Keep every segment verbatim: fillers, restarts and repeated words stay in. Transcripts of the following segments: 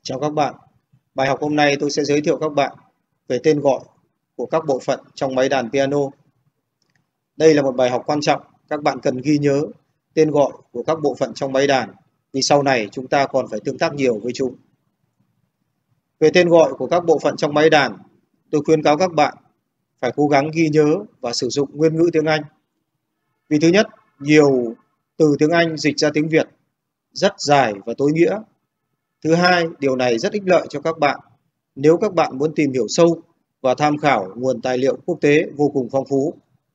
Chào các bạn. Bài học hôm nay tôi sẽ giới thiệu các bạn về tên gọi của các bộ phận trong máy đàn piano. Đây là một bài học quan trọng, các bạn cần ghi nhớ tên gọi của các bộ phận trong máy đàn vì sau này chúng ta còn phải tương tác nhiều với chúng. Về tên gọi của các bộ phận trong máy đàn, tôi khuyến cáo các bạn phải cố gắng ghi nhớ và sử dụng nguyên ngữ tiếng Anh. Vì thứ nhất, nhiều từ tiếng Anh dịch ra tiếng Việt rất dài và tối nghĩa. Thứ hai, điều này rất ích lợi cho các bạn nếu các bạn muốn tìm hiểu sâu và tham khảo nguồn tài liệu quốc tế vô cùng phong phú.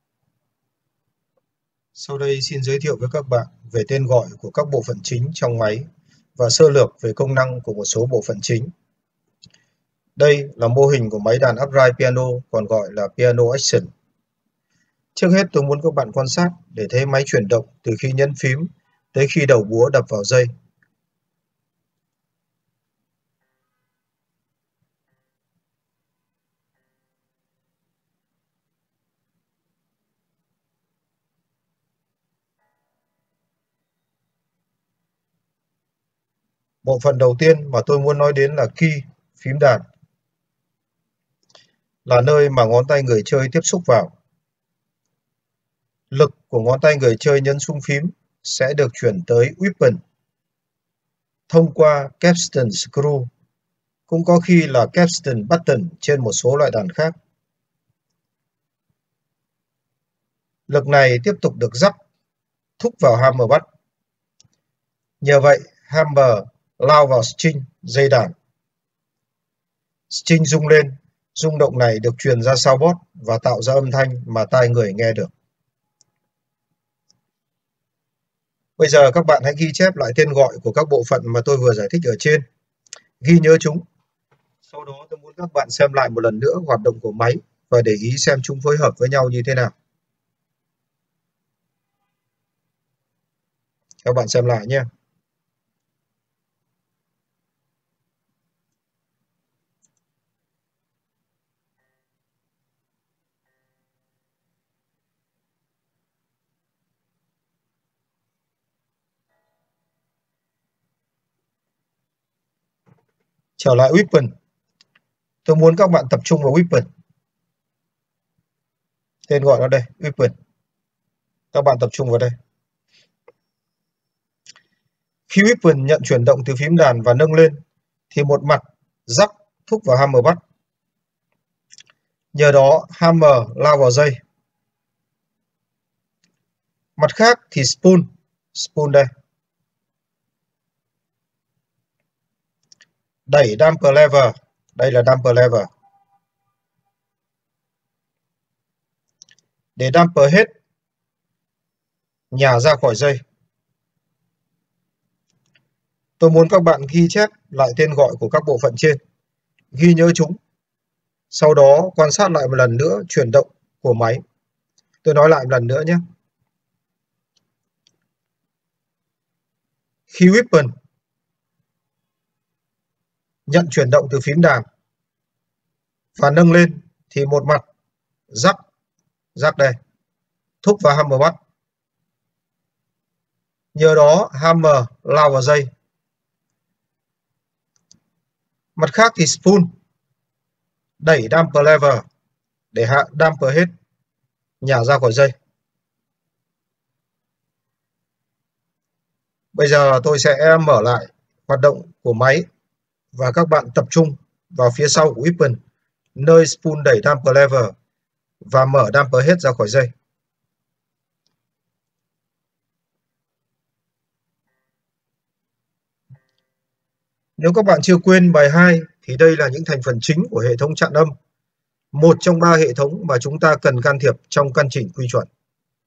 Sau đây xin giới thiệu với các bạn về tên gọi của các bộ phận chính trong máy và sơ lược về công năng của một số bộ phận chính. Đây là mô hình của máy đàn upright piano, còn gọi là piano action. Trước hết tôi muốn các bạn quan sát để thấy máy chuyển động từ khi nhấn phím tới khi đầu búa đập vào dây. Bộ phận đầu tiên mà tôi muốn nói đến là key, phím đàn. Là nơi mà ngón tay người chơi tiếp xúc vào. Lực của ngón tay người chơi nhấn xuống phím sẽ được chuyển tới weapon thông qua capstan screw, cũng có khi là capstan button trên một số loại đàn khác. Lực này tiếp tục được dắt thúc vào hammer bắt. Nhờ vậy, hammer lao vào string, dây đàn. String rung lên, rung động này được truyền ra soundboard và tạo ra âm thanh mà tai người nghe được. Bây giờ các bạn hãy ghi chép lại tên gọi của các bộ phận mà tôi vừa giải thích ở trên. Ghi nhớ chúng. Sau đó tôi muốn các bạn xem lại một lần nữa hoạt động của máy và để ý xem chúng phối hợp với nhau như thế nào. Các bạn xem lại nhé. Trở lại weapon. Tôi muốn các bạn tập trung vào weapon. Tên gọi nó đây, weapon. Các bạn tập trung vào đây. Khi weapon nhận chuyển động từ phím đàn và nâng lên, thì một mặt dắt thúc vào hammer bắt. Nhờ đó, hammer lao vào dây. Mặt khác thì spoon, spoon đây, đẩy damper lever, đây là damper lever, để damper hết, nhả ra khỏi dây. Tôi muốn các bạn ghi chép lại tên gọi của các bộ phận trên, ghi nhớ chúng. Sau đó quan sát lại một lần nữa chuyển động của máy. Tôi nói lại một lần nữa nhé. Khi weapon nhận chuyển động từ phím đàn và nâng lên thì một mặt dắt, dắt đây, thúc vào hammer bắt. Nhờ đó hammer lao vào dây. Mặt khác thì spoon đẩy damper lever để hạ damper hết, nhả ra khỏi dây. Bây giờ tôi sẽ mở lại hoạt động của máy và các bạn tập trung vào phía sau của weapon, nơi spoon đẩy damper lever và mở damper hết ra khỏi dây. Nếu các bạn chưa quên bài hai thì đây là những thành phần chính của hệ thống chặn âm, một trong ba hệ thống mà chúng ta cần can thiệp trong căn chỉnh quy chuẩn.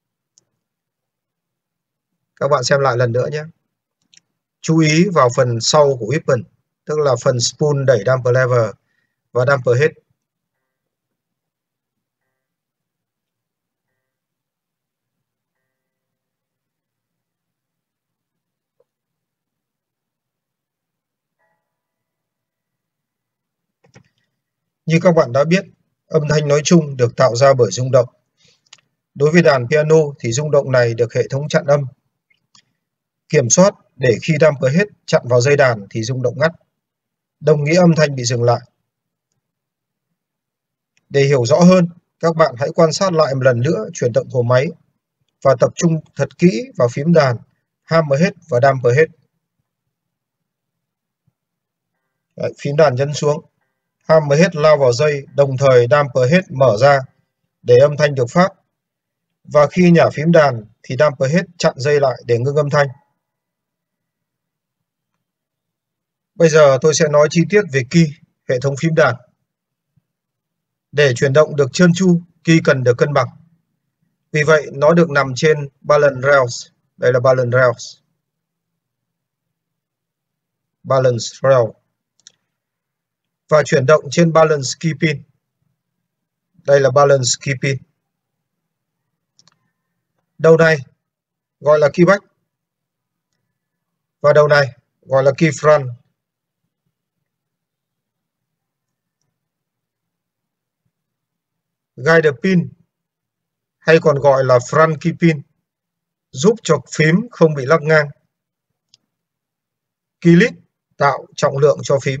Các bạn xem lại lần nữa nhé. Chú ý vào phần sau của weapon, tức là phần spoon đẩy damper lever và damper hết. Như các bạn đã biết, âm thanh nói chung được tạo ra bởi rung động. Đối với đàn piano thì rung động này được hệ thống chặn âm kiểm soát để khi damper hết chặn vào dây đàn thì rung động ngắt. đồng nghĩa âm thanh bị dừng lại. Để hiểu rõ hơn, các bạn hãy quan sát lại một lần nữa chuyển động của máy và tập trung thật kỹ vào phím đàn Hammerhead và Damperhead. Đấy, phím đàn nhấn xuống, Hammerhead lao vào dây, đồng thời Damperhead mở ra để âm thanh được phát. Và khi nhả phím đàn thì Damperhead chặn dây lại để ngưng âm thanh. Bây giờ tôi sẽ nói chi tiết về key, hệ thống phím đàn. Để chuyển động được trơn tru, key cần được cân bằng. Vì vậy, nó được nằm trên balance rails. Đây là balance rails. Balance rail. Và chuyển động trên balance key pin. Đây là balance key pin. Đầu này gọi là key back. Và đầu này gọi là key front. Guide pin hay còn gọi là front key pin giúp cho phím không bị lắc ngang. Key lead tạo trọng lượng cho phím.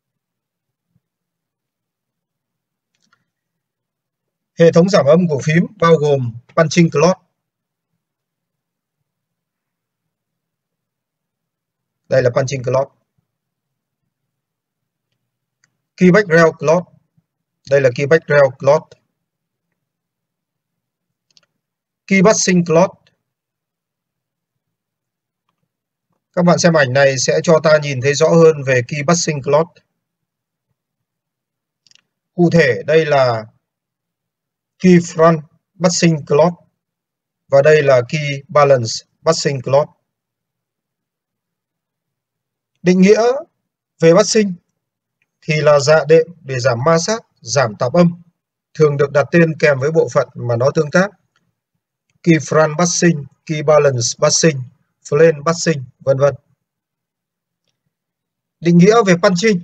Hệ thống giảm âm của phím bao gồm punching cloth. Đây là punching cloth. Key back rail cloth. Đây là key back rail cloth. Key passing cloth. Các bạn xem ảnh này sẽ cho ta nhìn thấy rõ hơn về key passing cloth. Cụ thể đây là key front passing cloth và đây là key balance passing cloth. Định nghĩa về passing thì là dạ đệm để giảm ma sát, giảm tạp âm, thường được đặt tên kèm với bộ phận mà nó tương tác. Key front passing, key balance passing, flame passing, vân vân. Định nghĩa về punching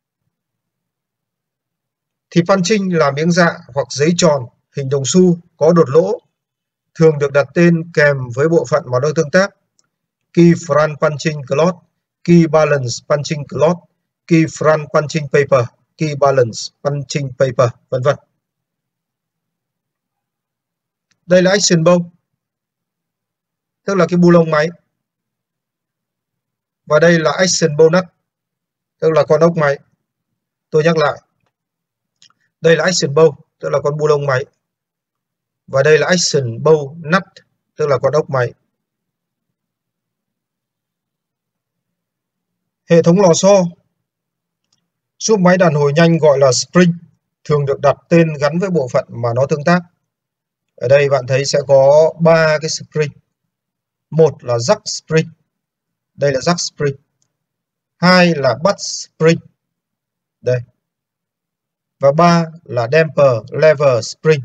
thì punching là miếng dạ hoặc giấy tròn hình đồng xu có đột lỗ, thường được đặt tên kèm với bộ phận mà nó tương tác. Key front punching cloth, key balance punching cloth, key front punching paper, key balance punching paper, vân vân. Đây là action bow, tức là cái bu lông máy. Và đây là action bow nut, tức là con ốc máy. Tôi nhắc lại. Đây là action bow, tức là con bu lông máy. Và đây là action bow nut, tức là con ốc máy. Hệ thống lò xo giúp máy đàn hồi nhanh gọi là spring, thường được đặt tên gắn với bộ phận mà nó tương tác. Ở đây bạn thấy sẽ có ba cái spring. Một là jack spring. Đây là jack spring. Hai là butt spring. Đây. Và ba là damper lever spring.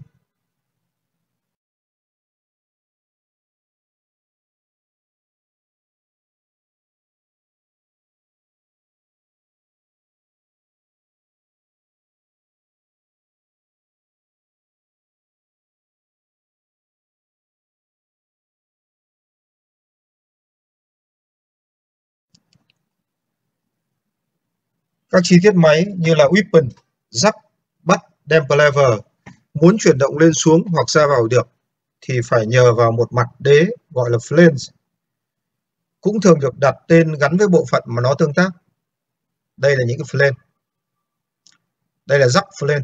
Các chi tiết máy như là weapon, jack, butt, damper lever muốn chuyển động lên xuống hoặc ra vào được thì phải nhờ vào một mặt đế gọi là flange, cũng thường được đặt tên gắn với bộ phận mà nó tương tác. Đây là những cái flange. Đây là jack flange.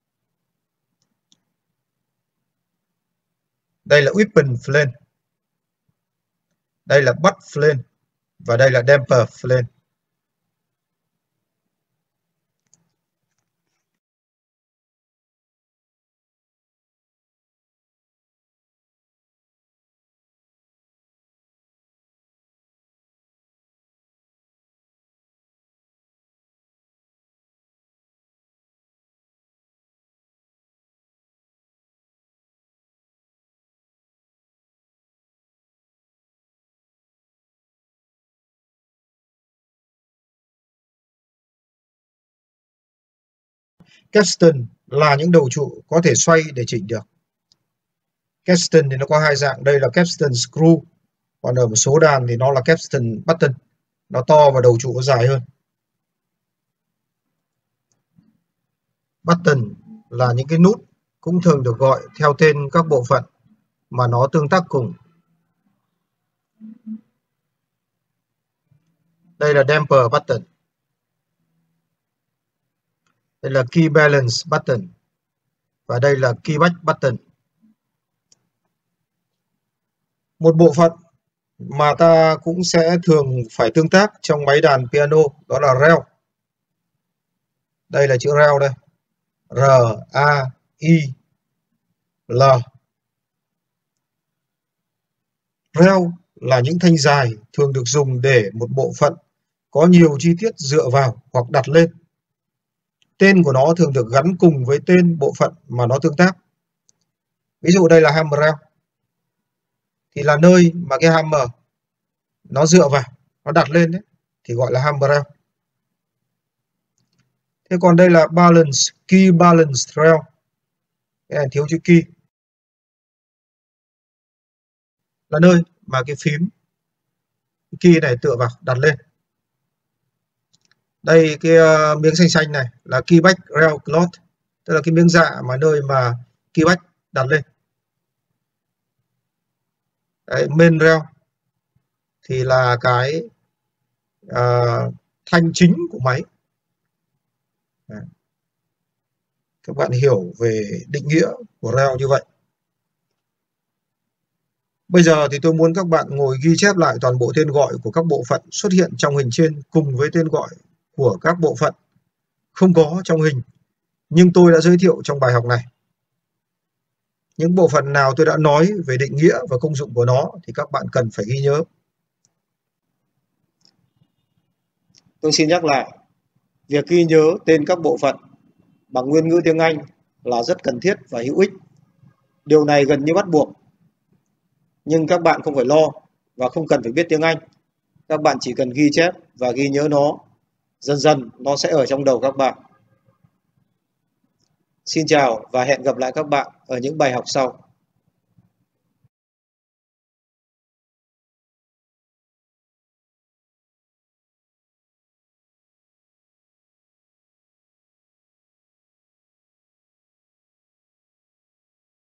Đây là weapon flange. Đây là butt flange. Và đây là damper flange. Capstan là những đầu trụ có thể xoay để chỉnh được. Capstan thì nó có hai dạng, đây là capstan screw, còn ở một số đàn thì nó là capstan button, nó to và đầu trụ nó dài hơn. button là những cái nút, cũng thường được gọi theo tên các bộ phận mà nó tương tác cùng. Đây là damper button. Đây là key balance button. Và đây là key back button. Một bộ phận mà ta cũng sẽ thường phải tương tác trong máy đàn piano đó là rail. Đây là chữ rail đây. R A I L. Rail là những thanh dài thường được dùng để một bộ phận có nhiều chi tiết dựa vào hoặc đặt lên. Tên của nó thường được gắn cùng với tên bộ phận mà nó tương tác. Ví dụ đây là hammer rail, thì là nơi mà cái hammer nó dựa vào, nó đặt lên đấy, thì gọi là hammer rail. Thế còn đây là balance, key balance rail. Cái này thiếu chữ key. Là nơi mà cái phím cái key này tựa vào, đặt lên. Đây cái uh, miếng xanh xanh này là key back rail cloth, tức là cái miếng dạ mà nơi mà key back đặt lên. Đấy, main rail thì là cái uh, thanh chính của máy. Đấy. Các bạn hiểu về định nghĩa của rail như vậy. Bây giờ thì tôi muốn các bạn ngồi ghi chép lại toàn bộ tên gọi của các bộ phận xuất hiện trong hình trên cùng với tên gọi của các bộ phận không có trong hình nhưng tôi đã giới thiệu trong bài học này. Những bộ phận nào tôi đã nói về định nghĩa và công dụng của nó thì các bạn cần phải ghi nhớ. Tôi xin nhắc lại, việc ghi nhớ tên các bộ phận bằng nguyên ngữ tiếng Anh là rất cần thiết và hữu ích. Điều này gần như bắt buộc. Nhưng các bạn không phải lo và không cần phải biết tiếng Anh. Các bạn chỉ cần ghi chép và ghi nhớ nó. Dần dần nó sẽ ở trong đầu các bạn. Xin chào và hẹn gặp lại các bạn ở những bài học sau.